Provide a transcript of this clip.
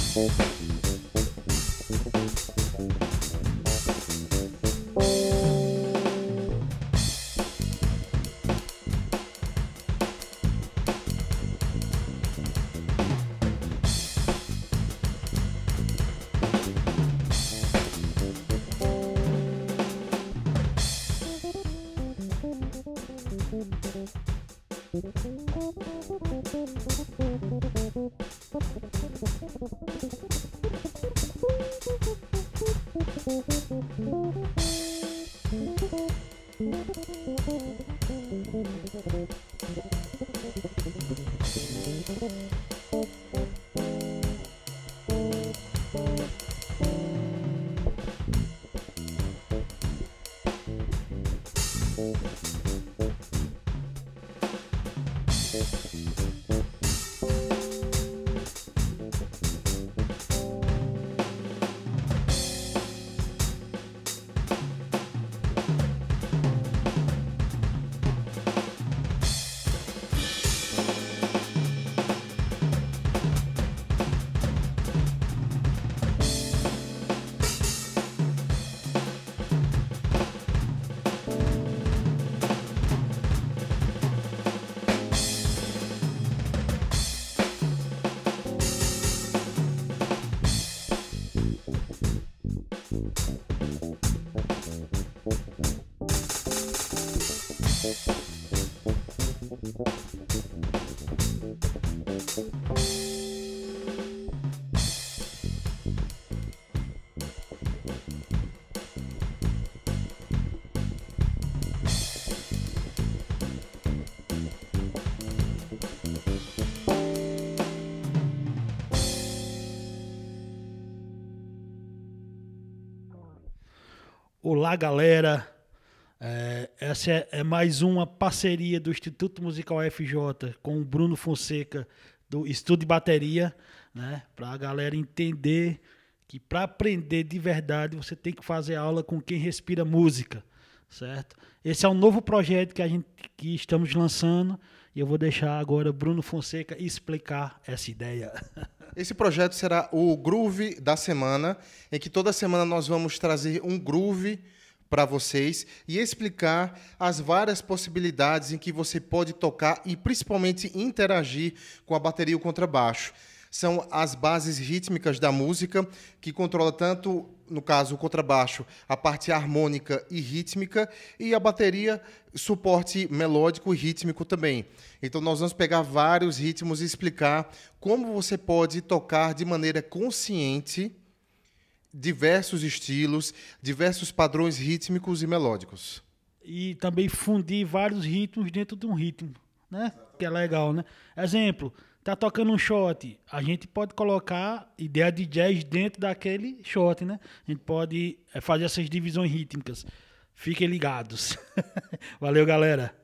Olá, galera. Essa é mais uma parceria do Instituto Musical FJ com o Bruno Fonseca do Estudo de Bateria, né? Para a galera entender que para aprender de verdade você tem que fazer aula com quem respira música, certo? Esse é um novo projeto que estamos lançando e eu vou deixar agora o Bruno Fonseca explicar essa ideia. Esse projeto será o Groove da Semana, em que toda semana nós vamos trazer um groove para vocês e explicar as várias possibilidades em que você pode tocar e principalmente interagir com a bateria e o contrabaixo. São as bases rítmicas da música, que controla tanto, no caso, o contrabaixo, a parte harmônica e rítmica, e a bateria, suporte melódico e rítmico também. Então, nós vamos pegar vários ritmos e explicar como você pode tocar de maneira consciente diversos estilos, diversos padrões rítmicos e melódicos. E também fundir vários ritmos dentro de um ritmo, né? Que é legal, né? Exemplo, tá tocando um shot, a gente pode colocar ideia de jazz dentro daquele shot, né? A gente pode fazer essas divisões rítmicas. Fiquem ligados. Valeu, galera.